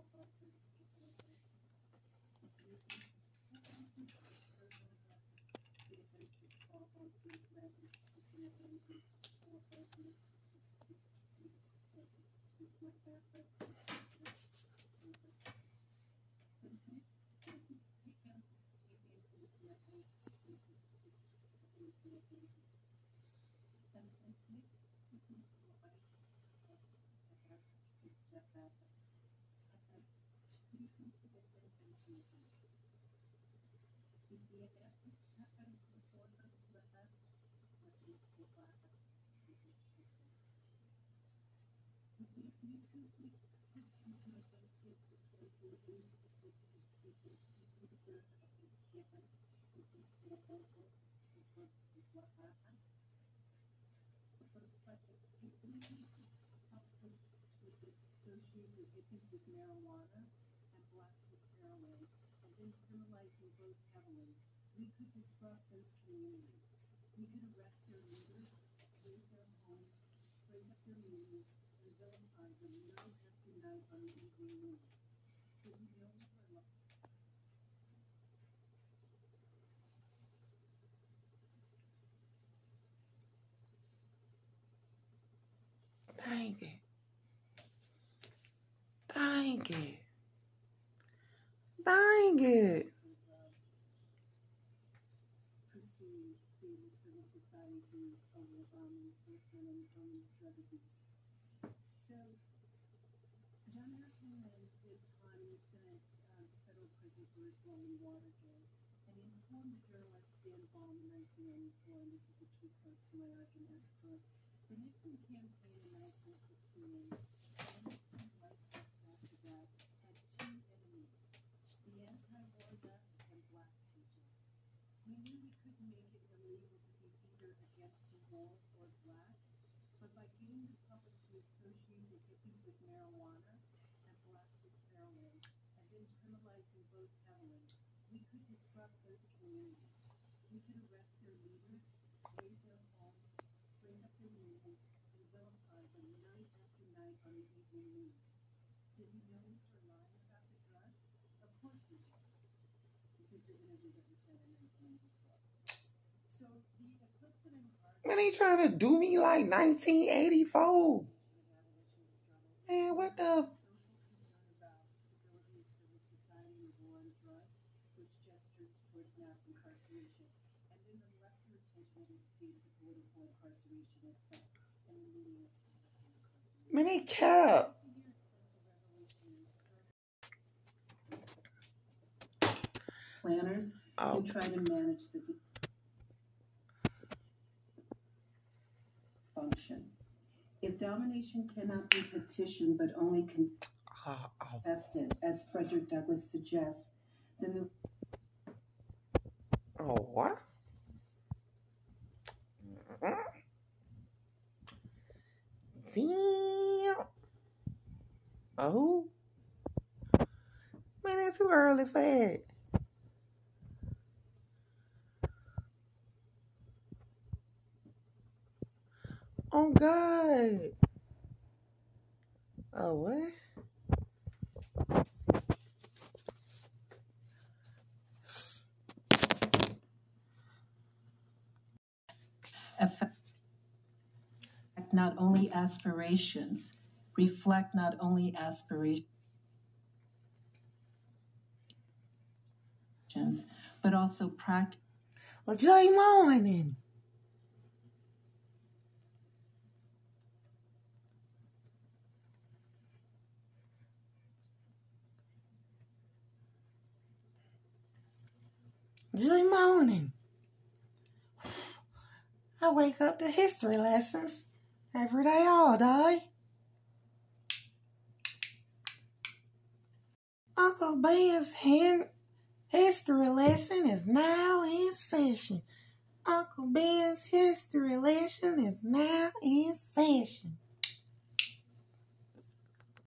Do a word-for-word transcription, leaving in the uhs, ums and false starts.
Dang it. Dang it. Dang it. Man, they trying to do me like nineteen eighty-four. Man, what the? Man, they kept. Planners Oh. who try to manage the dysfunction. If domination cannot be petitioned but only contested, as Frederick Douglass suggests, then the Oh, what? Damn. Oh. Man, it's too early for that. Oh, God. Oh, what? affect not only aspirations, reflect not only aspirations, but also practice. Well, Jay Morning. Jay Morning. I wake up to history lessons every day, all day. Uncle Ben's hin- history lesson is now in session. Uncle Ben's history lesson is now in session.